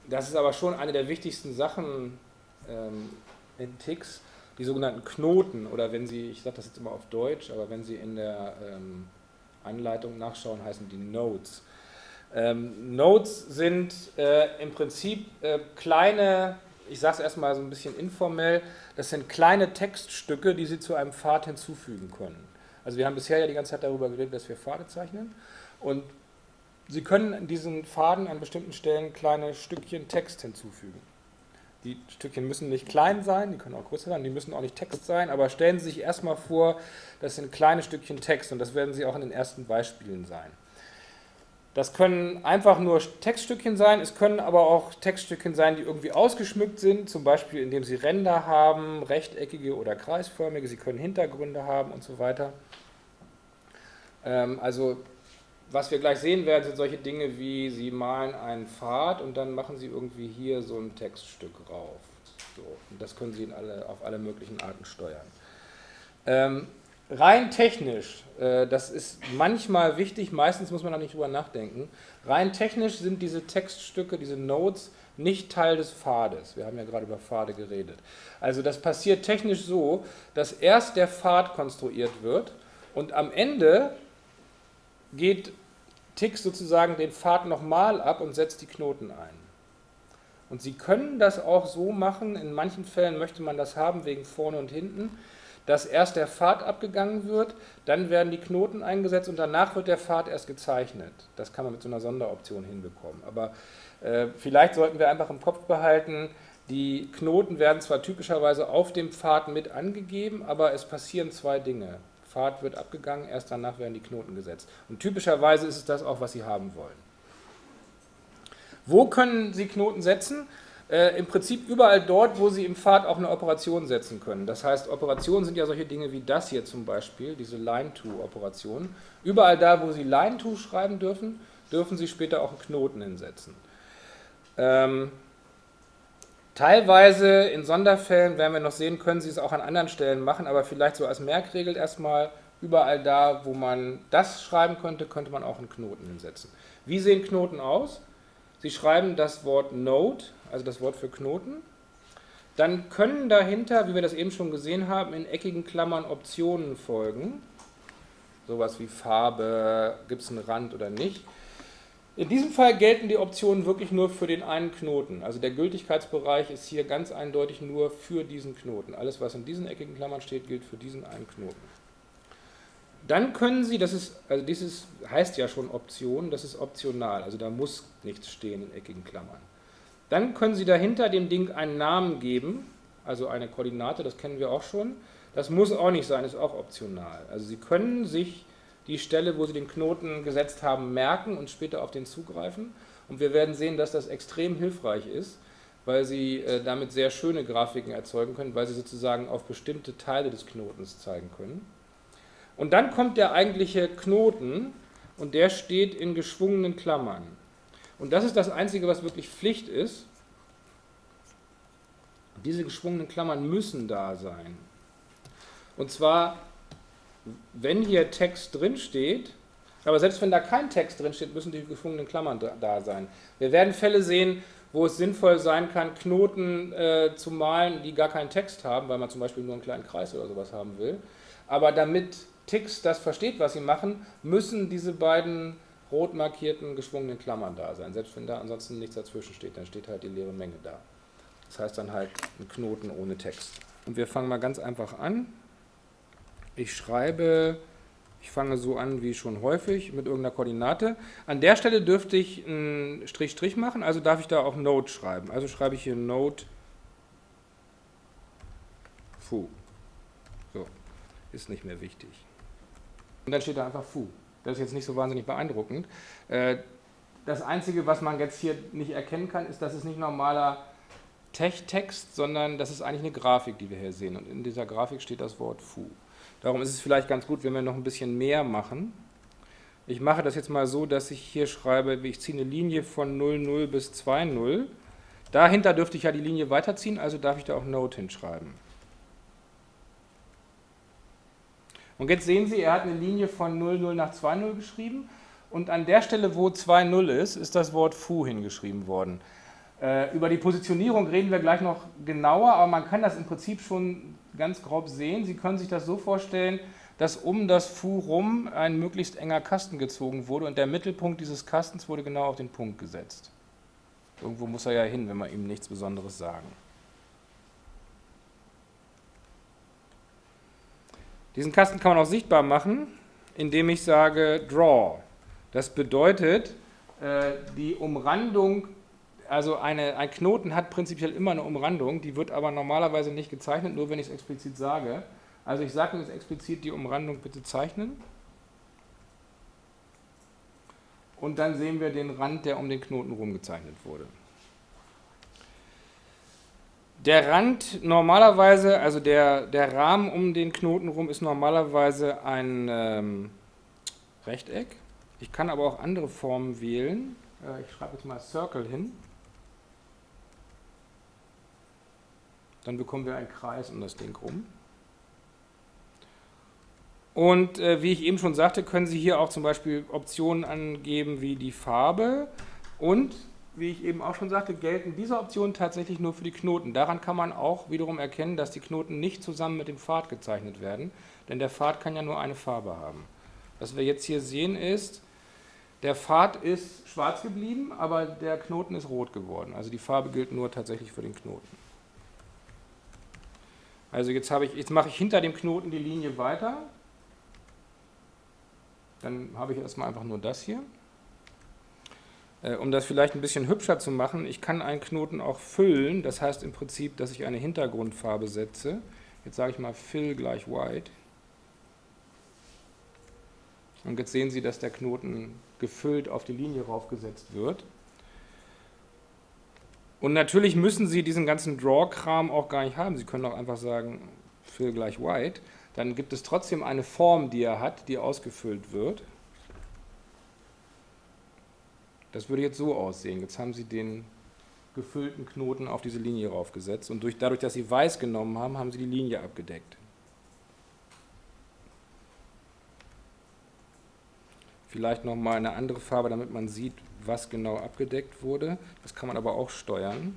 Das ist aber schon eine der wichtigsten Sachen in TICS, die sogenannten Knoten, oder wenn Sie, ich sage das jetzt immer auf Deutsch, aber wenn Sie in der Anleitung nachschauen, heißen die Nodes. Nodes sind im Prinzip kleine, ich sage es erstmal so ein bisschen informell, das sind kleine Textstücke, die Sie zu einem Pfad hinzufügen können. Also wir haben bisher ja die ganze Zeit darüber geredet, dass wir Pfade zeichnen, und Sie können in diesen Pfaden an bestimmten Stellen kleine Stückchen Text hinzufügen. Die Stückchen müssen nicht klein sein, die können auch größer sein, die müssen auch nicht Text sein, aber stellen Sie sich erstmal vor, das sind kleine Stückchen Text, und das werden Sie auch in den ersten Beispielen sein. Das können einfach nur Textstückchen sein, es können aber auch Textstückchen sein, die irgendwie ausgeschmückt sind, zum Beispiel indem Sie Ränder haben, rechteckige oder kreisförmige, Sie können Hintergründe haben und so weiter. Also was wir gleich sehen werden, sind solche Dinge wie, Sie malen einen Pfad und dann machen Sie irgendwie hier so ein Textstück rauf. So, und das können Sie auf alle möglichen Arten steuern. Rein technisch, das ist manchmal wichtig, meistens muss man da nicht drüber nachdenken, rein technisch sind diese Textstücke, diese Nodes, nicht Teil des Pfades. Wir haben ja gerade über Pfade geredet. Also das passiert technisch so, dass erst der Pfad konstruiert wird und am Ende geht TICS sozusagen den Pfad nochmal ab und setzt die Knoten ein. Und Sie können das auch so machen, in manchen Fällen möchte man das haben, wegen vorne und hinten, dass erst der Pfad abgegangen wird, dann werden die Knoten eingesetzt und danach wird der Pfad erst gezeichnet. Das kann man mit so einer Sonderoption hinbekommen. Aber vielleicht sollten wir einfach im Kopf behalten, die Knoten werden zwar typischerweise auf dem Pfad mit angegeben, aber es passieren zwei Dinge. Pfad wird abgegangen, erst danach werden die Knoten gesetzt. Und typischerweise ist es das auch, was Sie haben wollen. Wo können Sie Knoten setzen? Im Prinzip überall dort, wo Sie im Pfad auch eine Operation setzen können. Das heißt, Operationen sind ja solche Dinge wie das hier zum Beispiel, diese Line-to-Operationen. Überall da, wo Sie Line-to schreiben dürfen, dürfen Sie später auch einen Knoten hinsetzen. Teilweise in Sonderfällen, werden wir noch sehen, können Sie es auch an anderen Stellen machen, aber vielleicht so als Merkregel erstmal, überall da, wo man das schreiben könnte, könnte man auch einen Knoten hinsetzen. Wie sehen Knoten aus? Sie schreiben das Wort Node, also das Wort für Knoten. Dann können dahinter, wie wir das eben schon gesehen haben, in eckigen Klammern Optionen folgen. Sowas wie Farbe, gibt es einen Rand oder nicht. In diesem Fall gelten die Optionen wirklich nur für den einen Knoten. Also der Gültigkeitsbereich ist hier ganz eindeutig nur für diesen Knoten. Alles, was in diesen eckigen Klammern steht, gilt für diesen einen Knoten. Dann können Sie, also dieses heißt ja schon Option, das ist optional, also da muss nichts stehen in eckigen Klammern. Dann können Sie dahinter dem Ding einen Namen geben, also eine Koordinate, das kennen wir auch schon. Das muss auch nicht sein, ist auch optional. Also Sie können sich die Stelle, wo Sie den Knoten gesetzt haben, merken und später auf den zugreifen. Und wir werden sehen, dass das extrem hilfreich ist, weil Sie damit sehr schöne Grafiken erzeugen können, weil Sie sozusagen auf bestimmte Teile des Knotens zeigen können. Und dann kommt der eigentliche Knoten und der steht in geschwungenen Klammern. Und das ist das Einzige, was wirklich Pflicht ist. Diese geschwungenen Klammern müssen da sein. Und zwar, wenn hier Text drin steht, aber selbst wenn da kein Text drin steht, müssen die geschwungenen Klammern da sein. Wir werden Fälle sehen, wo es sinnvoll sein kann, Knoten zu malen, die gar keinen Text haben, weil man zum Beispiel nur einen kleinen Kreis oder sowas haben will. Aber damit TICS das versteht, was sie machen, müssen diese beiden rot markierten geschwungenen Klammern da sein. Selbst wenn da ansonsten nichts dazwischen steht, dann steht halt die leere Menge da. Das heißt dann halt ein Knoten ohne Text. Und wir fangen mal ganz einfach an. Ich fange so an wie schon häufig mit irgendeiner Koordinate. An der Stelle dürfte ich einen Strich machen, also darf ich da auch Node schreiben. Also schreibe ich hier Node Foo. So, ist nicht mehr wichtig. Und dann steht da einfach Foo. Das ist jetzt nicht so wahnsinnig beeindruckend. Das Einzige, was man jetzt hier nicht erkennen kann, ist, dass es nicht normaler Text, sondern das ist eigentlich eine Grafik, die wir hier sehen. Und in dieser Grafik steht das Wort Foo. Darum ist es vielleicht ganz gut, wenn wir noch ein bisschen mehr machen. Ich mache das jetzt mal so, dass ich hier schreibe, ich ziehe eine Linie von 0,0 bis 2,0. Dahinter dürfte ich ja die Linie weiterziehen, also darf ich da auch Node hinschreiben. Und jetzt sehen Sie, er hat eine Linie von 0,0 nach 2,0 geschrieben und an der Stelle, wo 2,0 ist das Wort Foo hingeschrieben worden. Über die Positionierung reden wir gleich noch genauer, aber man kann das im Prinzip schon ganz grob sehen. Sie können sich das so vorstellen, dass um das Fou rum ein möglichst enger Kasten gezogen wurde und der Mittelpunkt dieses Kastens wurde genau auf den Punkt gesetzt. Irgendwo muss er ja hin, wenn wir ihm nichts Besonderes sagen. Diesen Kasten kann man auch sichtbar machen, indem ich sage Draw. Das bedeutet, die Umrandung, also ein Knoten hat prinzipiell immer eine Umrandung, die wird aber normalerweise nicht gezeichnet, nur wenn ich es explizit sage. Also ich sage jetzt explizit die Umrandung bitte zeichnen. Und dann sehen wir den Rand, der um den Knoten rum gezeichnet wurde. Der Rand normalerweise, also der Rahmen um den Knoten rum ist normalerweise ein Rechteck. Ich kann aber auch andere Formen wählen. Ich schreibe jetzt mal Circle hin. Dann bekommen wir einen Kreis um das Ding rum. Und wie ich eben schon sagte, können Sie hier auch zum Beispiel Optionen angeben wie die Farbe und, wie ich eben auch schon sagte, gelten diese Optionen tatsächlich nur für die Knoten. Daran kann man auch wiederum erkennen, dass die Knoten nicht zusammen mit dem Pfad gezeichnet werden, denn der Pfad kann ja nur eine Farbe haben. Was wir jetzt hier sehen ist, der Pfad ist schwarz geblieben, aber der Knoten ist rot geworden. Also die Farbe gilt nur tatsächlich für den Knoten. Also jetzt mache ich hinter dem Knoten die Linie weiter. Dann habe ich erstmal einfach nur das hier. Um das vielleicht ein bisschen hübscher zu machen, ich kann einen Knoten auch füllen. Das heißt im Prinzip, dass ich eine Hintergrundfarbe setze. Jetzt sage ich mal Fill gleich White. Und jetzt sehen Sie, dass der Knoten gefüllt auf die Linie raufgesetzt wird. Und natürlich müssen Sie diesen ganzen Draw-Kram auch gar nicht haben. Sie können auch einfach sagen Fill gleich White. Dann gibt es trotzdem eine Form, die er hat, die ausgefüllt wird. Das würde jetzt so aussehen. Jetzt haben Sie den gefüllten Knoten auf diese Linie raufgesetzt und dadurch, dass Sie weiß genommen haben, haben Sie die Linie abgedeckt. Vielleicht nochmal eine andere Farbe, damit man sieht, was genau abgedeckt wurde. Das kann man aber auch steuern.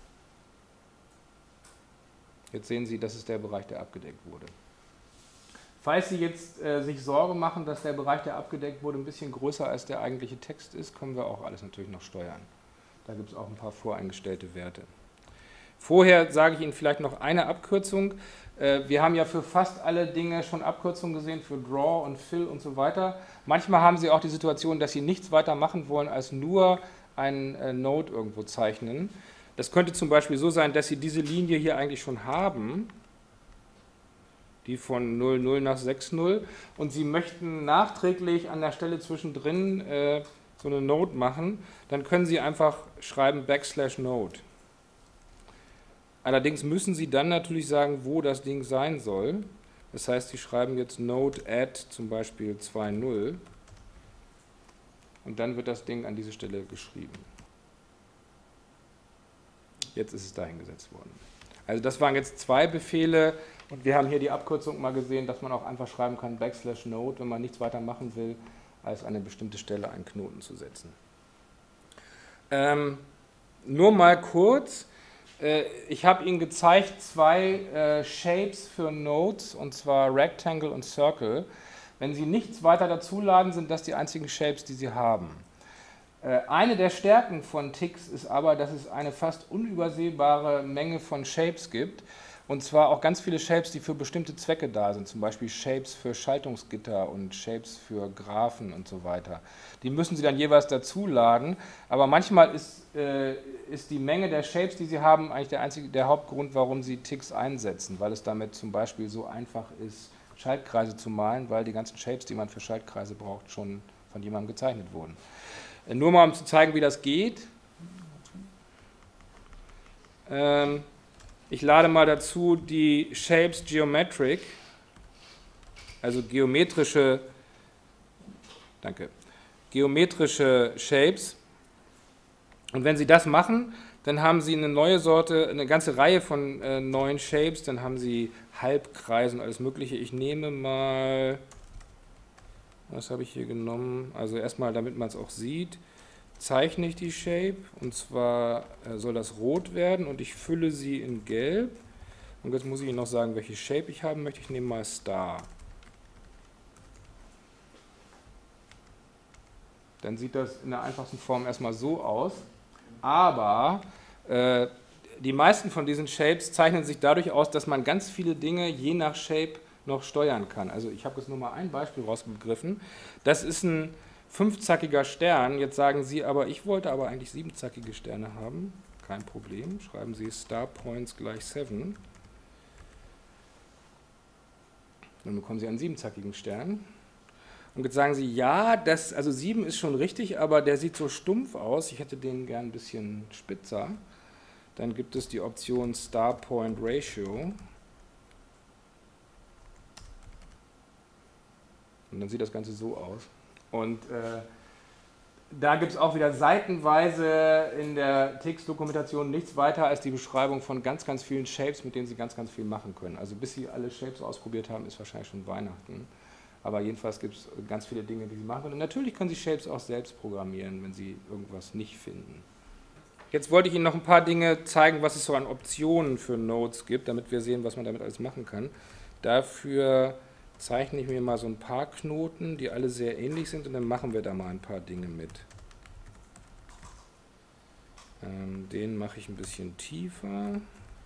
Jetzt sehen Sie, das ist der Bereich, der abgedeckt wurde. Falls Sie jetzt sich Sorge machen, dass der Bereich, der abgedeckt wurde, ein bisschen größer als der eigentliche Text ist, können wir auch alles natürlich noch steuern. Da gibt es auch ein paar voreingestellte Werte. Vorher sage ich Ihnen vielleicht noch eine Abkürzung. Wir haben ja für fast alle Dinge schon Abkürzungen gesehen, für Draw und Fill und so weiter. Manchmal haben Sie auch die Situation, dass Sie nichts weiter machen wollen, als nur einen Node irgendwo zeichnen. Das könnte zum Beispiel so sein, dass Sie diese Linie hier eigentlich schon haben, die von 00 nach 60, und Sie möchten nachträglich an der Stelle zwischendrin so eine Node machen, dann können Sie einfach schreiben \node. Allerdings müssen Sie dann natürlich sagen, wo das Ding sein soll. Das heißt, Sie schreiben jetzt node add zum Beispiel 2.0 und dann wird das Ding an diese Stelle geschrieben. Jetzt ist es dahin gesetzt worden. Also das waren jetzt zwei Befehle und wir haben hier die Abkürzung mal gesehen, dass man auch einfach schreiben kann \node, wenn man nichts weiter machen will, als an eine bestimmte Stelle einen Knoten zu setzen. Nur mal kurz. Ich habe Ihnen gezeigt zwei Shapes für Nodes, und zwar Rectangle und Circle. Wenn Sie nichts weiter dazuladen, sind das die einzigen Shapes, die Sie haben. Eine der Stärken von Tix ist aber, dass es eine fast unübersehbare Menge von Shapes gibt. Und zwar auch ganz viele Shapes, die für bestimmte Zwecke da sind. Zum Beispiel Shapes für Schaltungsgitter und Shapes für Graphen und so weiter. Die müssen Sie dann jeweils dazuladen. Aber manchmal ist die Menge der Shapes, die Sie haben, eigentlich der Hauptgrund, warum Sie Tix einsetzen. Weil es damit zum Beispiel so einfach ist, Schaltkreise zu malen, weil die ganzen Shapes, die man für Schaltkreise braucht, schon von jemandem gezeichnet wurden. Nur mal, um zu zeigen, wie das geht. Ich lade mal dazu die Shapes Geometric, also geometrische Shapes. Und wenn Sie das machen, dann haben Sie eine neue Sorte, eine ganze Reihe von neuen Shapes. Dann haben Sie Halbkreise und alles Mögliche. Ich nehme mal, was habe ich hier genommen? Also erstmal, damit man es auch sieht, zeichne ich die Shape, und zwar soll das rot werden und ich fülle sie in gelb. Und jetzt muss ich Ihnen noch sagen, welche Shape ich haben möchte. Ich nehme mal Star. Dann sieht das in der einfachsten Form erstmal so aus. Aber die meisten von diesen Shapes zeichnen sich dadurch aus, dass man ganz viele Dinge je nach Shape noch steuern kann. Also ich habe jetzt nur mal ein Beispiel rausgegriffen. Das ist ein 5-zackiger Stern. Jetzt sagen Sie aber, ich wollte aber eigentlich 7-zackige Sterne haben. Kein Problem. Schreiben Sie Star Points gleich 7. Dann bekommen Sie einen 7-zackigen Stern. Und jetzt sagen Sie, ja, also 7 ist schon richtig, aber der sieht so stumpf aus. Ich hätte den gern ein bisschen spitzer. Dann gibt es die Option Star Point Ratio. Und dann sieht das Ganze so aus. Und da gibt es auch wieder seitenweise in der Textdokumentation nichts weiter als die Beschreibung von ganz, ganz vielen Shapes, mit denen Sie ganz, ganz viel machen können. Also bis Sie alle Shapes ausprobiert haben, ist wahrscheinlich schon Weihnachten. Aber jedenfalls gibt es ganz viele Dinge, die Sie machen können. Und natürlich können Sie Shapes auch selbst programmieren, wenn Sie irgendwas nicht finden. Jetzt wollte ich Ihnen noch ein paar Dinge zeigen, was es so an Optionen für Nodes gibt, damit wir sehen, was man damit alles machen kann. Dafür zeichne ich mir mal so ein paar Knoten, die alle sehr ähnlich sind, und dann machen wir da mal ein paar Dinge mit. Den mache ich ein bisschen tiefer.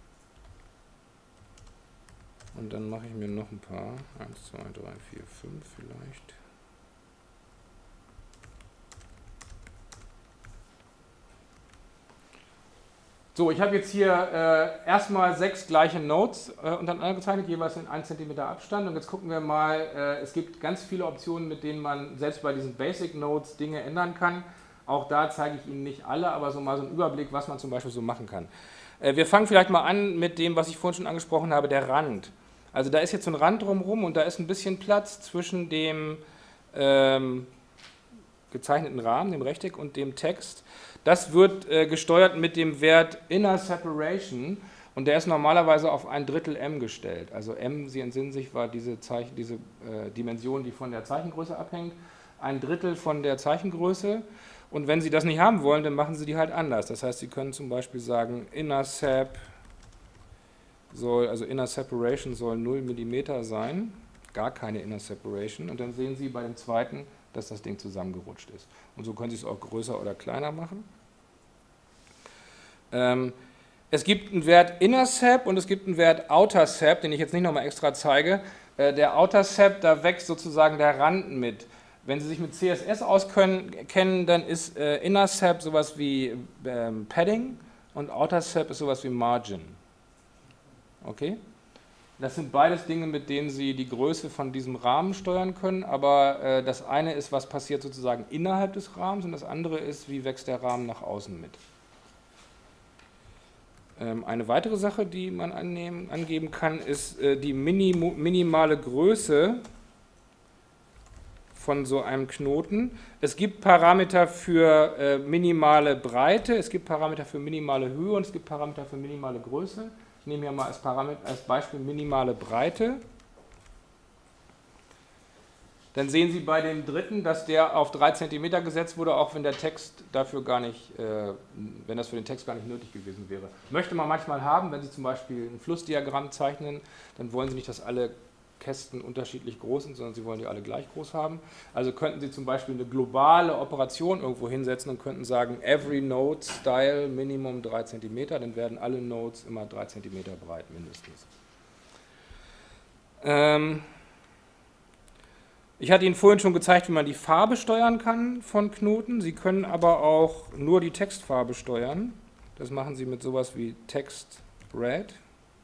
Und dann mache ich mir noch ein paar. 1, 2, 3, 4, 5 vielleicht. So, ich habe jetzt hier erstmal 6 gleiche Nodes untereinander gezeichnet, jeweils in 1 cm Abstand. Und jetzt gucken wir mal, es gibt ganz viele Optionen, mit denen man selbst bei diesen Basic Nodes Dinge ändern kann. Auch da zeige ich Ihnen nicht alle, aber so mal so einen Überblick, was man zum Beispiel so machen kann. Wir fangen vielleicht mal an mit dem, was ich vorhin schon angesprochen habe, der Rand. Also da ist jetzt so ein Rand drumherum und da ist ein bisschen Platz zwischen dem gezeichneten Rahmen, dem Rechteck, und dem Text. Das wird gesteuert mit dem Wert Inner Separation, und der ist normalerweise auf 1/3 m gestellt. Also m, Sie entsinnen sich, war diese Dimension, die von der Zeichengröße abhängt, 1/3 von der Zeichengröße. Und wenn Sie das nicht haben wollen, dann machen Sie die halt anders. Das heißt, Sie können zum Beispiel sagen, Inner Separation soll 0 mm sein, gar keine Inner Separation, und dann sehen Sie bei dem zweiten, dass das Ding zusammengerutscht ist. Und so können Sie es auch größer oder kleiner machen. Es gibt einen Wert Inner Sep und es gibt einen Wert Outer Sep, den ich jetzt nicht nochmal extra zeige. Der Outer Sep, da wächst sozusagen der Rand mit. Wenn Sie sich mit CSS auskennen, dann ist Inner Sep sowas wie Padding und Outer Sep ist sowas wie Margin. Okay? Das sind beides Dinge, mit denen Sie die Größe von diesem Rahmen steuern können, aber das eine ist, was passiert sozusagen innerhalb des Rahmens, und das andere ist, wie wächst der Rahmen nach außen mit. Eine weitere Sache, die man angeben kann, ist die minimale Größe von so einem Knoten. Es gibt Parameter für minimale Breite, es gibt Parameter für minimale Höhe und es gibt Parameter für minimale Größe. Ich nehme hier mal als Beispiel minimale Breite. Dann sehen Sie bei dem dritten, dass der auf 3 cm gesetzt wurde, auch wenn der Text dafür gar nicht, wenn das für den Text gar nicht nötig gewesen wäre. Möchte man manchmal haben, wenn Sie zum Beispiel ein Flussdiagramm zeichnen, dann wollen Sie nicht, dass alle Kästen unterschiedlich groß sind, sondern Sie wollen die alle gleich groß haben. Also könnten Sie zum Beispiel eine globale Operation irgendwo hinsetzen und könnten sagen, every node style minimum 3 cm, dann werden alle Nodes immer 3 cm breit mindestens. Ich hatte Ihnen vorhin schon gezeigt, wie man die Farbe steuern kann von Knoten. Sie können aber auch nur die Textfarbe steuern. Das machen Sie mit sowas wie Text Red.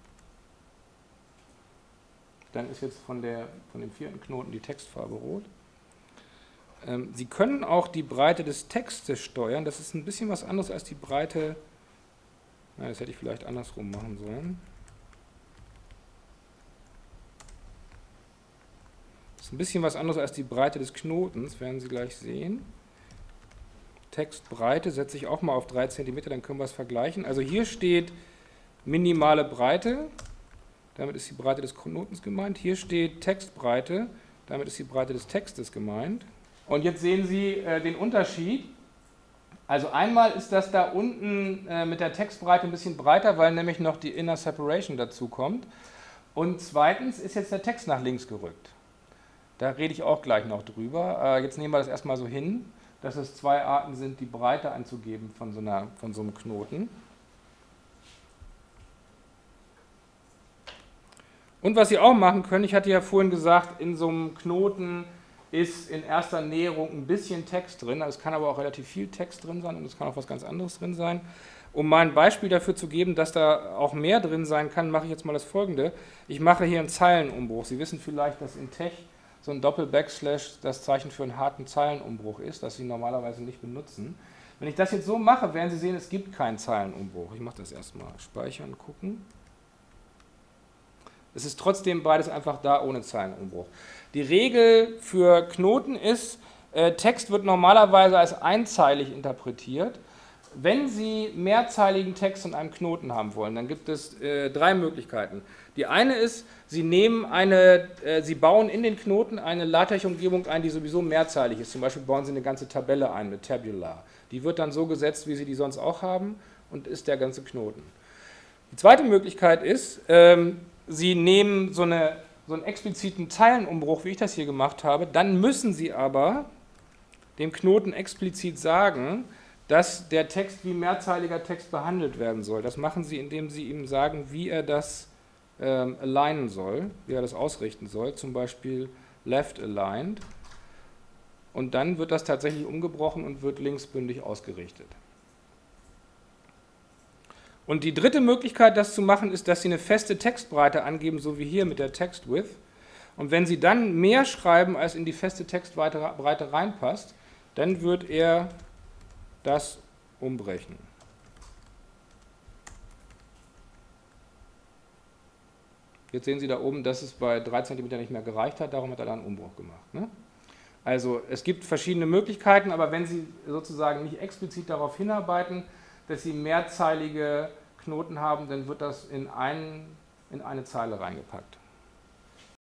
Dann ist jetzt von dem vierten Knoten die Textfarbe rot. Sie können auch die Breite des Textes steuern. Das ist ein bisschen was anderes als die Breite. Das hätte ich vielleicht andersrum machen sollen. Das ist ein bisschen was anderes als die Breite des Knotens, werden Sie gleich sehen. Textbreite setze ich auch mal auf 3 cm, dann können wir es vergleichen. Also hier steht minimale Breite. Damit ist die Breite des Knotens gemeint. Hier steht Textbreite, damit ist die Breite des Textes gemeint. Und jetzt sehen Sie den Unterschied. Also einmal ist das da unten mit der Textbreite ein bisschen breiter, weil nämlich noch die Inner Separation dazu kommt. Und zweitens ist jetzt der Text nach links gerückt. Da rede ich auch gleich noch drüber. Jetzt nehmen wir das erstmal so hin, dass es zwei Arten sind, die Breite anzugeben von so einem Knoten. Und was Sie auch machen können, ich hatte ja vorhin gesagt, in so einem Knoten ist in erster Näherung ein bisschen Text drin, es kann aber auch relativ viel Text drin sein und es kann auch was ganz anderes drin sein. Um mal ein Beispiel dafür zu geben, dass da auch mehr drin sein kann, mache ich jetzt mal das Folgende. Ich mache hier einen Zeilenumbruch. Sie wissen vielleicht, dass in Tech so ein Doppel-Backslash das Zeichen für einen harten Zeilenumbruch ist, das Sie normalerweise nicht benutzen. Wenn ich das jetzt so mache, werden Sie sehen, es gibt keinen Zeilenumbruch. Ich mache das erstmal. Speichern, gucken. Es ist trotzdem beides einfach da ohne Zeilenumbruch. Die Regel für Knoten ist, Text wird normalerweise als einzeilig interpretiert. Wenn Sie mehrzeiligen Text in einem Knoten haben wollen, dann gibt es drei Möglichkeiten. Die eine ist, Sie bauen in den Knoten eine LaTeX-Umgebung ein, die sowieso mehrzeilig ist. Zum Beispiel bauen Sie eine ganze Tabelle ein mit Tabular. Die wird dann so gesetzt, wie Sie die sonst auch haben und ist der ganze Knoten. Die zweite Möglichkeit ist, Sie nehmen so einen expliziten Zeilenumbruch, wie ich das hier gemacht habe, dann müssen Sie aber dem Knoten explizit sagen, dass der Text wie mehrzeiliger Text behandelt werden soll. Das machen Sie, indem Sie ihm sagen, wie er das alignen soll, wie er das ausrichten soll, zum Beispiel left aligned. Und dann wird das tatsächlich umgebrochen und wird linksbündig ausgerichtet. Und die dritte Möglichkeit, das zu machen, ist, dass Sie eine feste Textbreite angeben, so wie hier mit der Text-Width. Und wenn Sie dann mehr schreiben, als in die feste Textbreite reinpasst, dann wird er das umbrechen. Jetzt sehen Sie da oben, dass es bei 3 cm nicht mehr gereicht hat, darum hat er da einen Umbruch gemacht. Ne? Also es gibt verschiedene Möglichkeiten, aber wenn Sie sozusagen nicht explizit darauf hinarbeiten, dass Sie mehrzeilige Knoten haben, dann wird das in eine Zeile reingepackt.